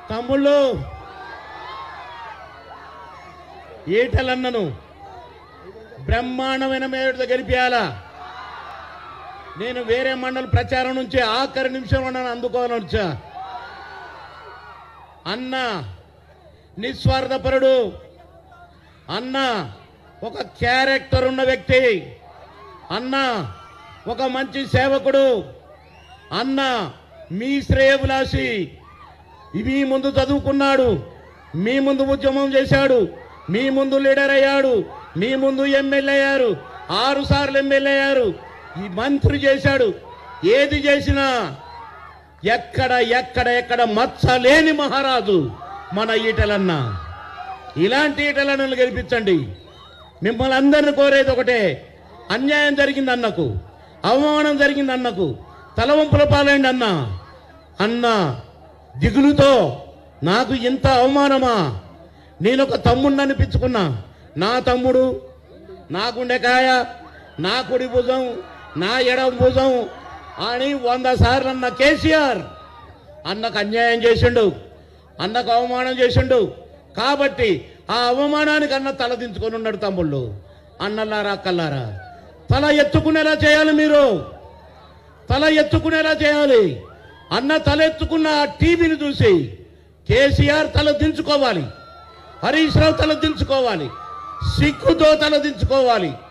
తమ్ముళ్ళు ఈటలన్నను బ్రహ్మాండమైన మేరతో గెలిపియాలా. నేను వేరే మండల ప్రచారం నుంచి ఆఖరి నిమిషంలో నన్ను అందుకోవాలని వచ్చా. అన్న నిస్వార్థపరుడు, అన్న ఒక క్యారెక్టర్ ఉన్న వ్యక్తి, అన్న ఒక మంచి సేవకుడు, అన్న మీ శ్రేయభిలాషి. మీ ముందు చదువుకున్నాడు, మీ ముందు ఉద్యమం చేశాడు, మీ ముందు లీడర్ అయ్యాడు, మీ ముందు ఎమ్మెల్యే అయ్యారు, 6 సార్లు ఎమ్మెల్యే అయ్యారు, ఈ మంత్రి చేశాడు. ఏది చేసినా ఎక్కడ ఎక్కడ ఎక్కడ మచ్చ లేని మహారాజు మన ఈటలన్న. ఇలాంటి ఈటలన్నను గెలిపించండి. మిమ్మల్ని అందరిని కోరేది ఒకటే, అన్యాయం జరిగింది అన్నకు, అవమానం జరిగింది అన్నకు, తలవంపుల పాలైంది అన్న. అన్న దిగులుతో నాకు ఇంత అవమానమా, నేను ఒక తమ్ముడిని అనిపించుకున్నా. నా తమ్ముడు, నా గుండెకాయ, నా కుడి భుజం, నా ఎడమ భుజం అని 100 సార్లు అన్న కేసీఆర్ అన్నకు అన్యాయం చేసిండు, అన్నకు అవమానం చేసిండు. కాబట్టి ఆ అవమానానికి అన్న తల దించుకొని ఉన్నాడు. తమ్ముళ్ళు, అన్నలారా అక్కలారా, తల ఎత్తుకునేలా చేయాలి. మీరు తల ఎత్తుకునేలా చేయాలి. అన్న తల ఎత్తుకున్న ఆ టీవీని చూసి కేసీఆర్ తల దించుకోవాలి, హరీష్ రావు తల దించుకోవాలి, సిగ్గుతో తల దించుకోవాలి.